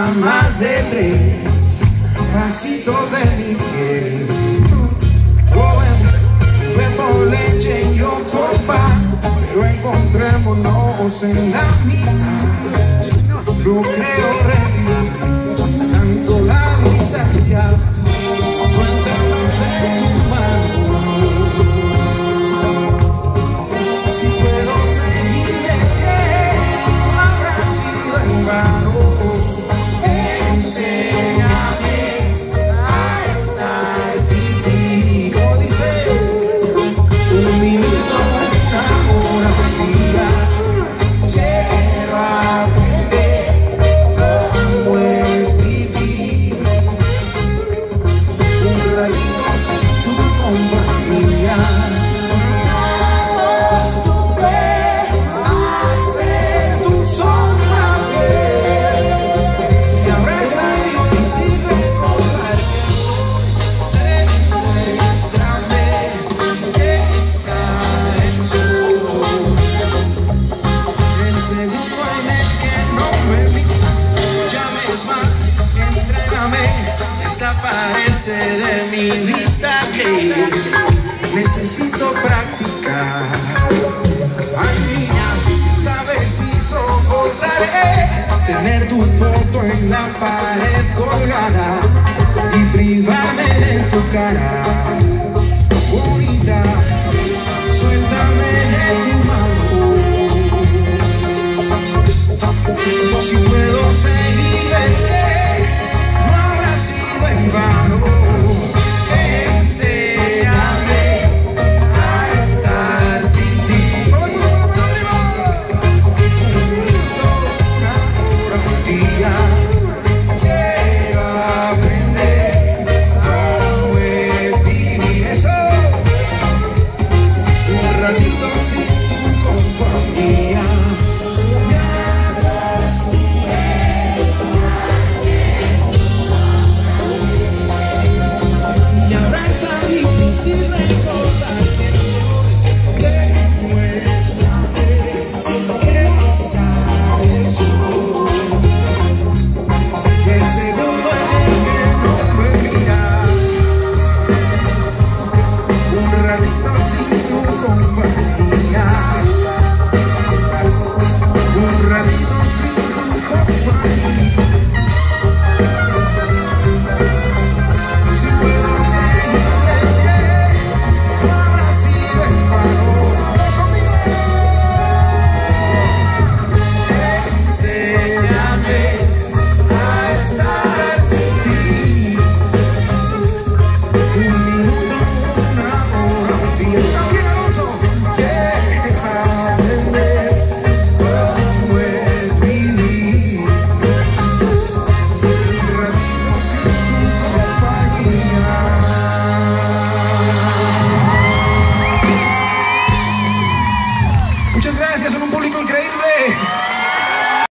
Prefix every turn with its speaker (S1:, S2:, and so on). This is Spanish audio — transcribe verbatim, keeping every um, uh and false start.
S1: a más de tres pasitos de mi piel. Joven, fue por leche y yo por pan, pero encontrémonos en la mitad. No creo resistir tanto la distancia. Suéltame de tu mano. Si puedo seguir, no habrá sido en vano. Enséñame a estar sin ti. Como dice, un minuto, una hora, un día. Quiero aprender cómo es vivir un ratito sin tu compañía. Me acostumbré a ser tu sombra fiel y ahora es tan difícil recordar quién soy. Demuéstrame que sale el sol. El segundo en el que no me miras, llames más, entréname, desaparece de mi vista que necesito practicar. Ay, niña, sabes si soportaré tener tu foto en la pared colgada.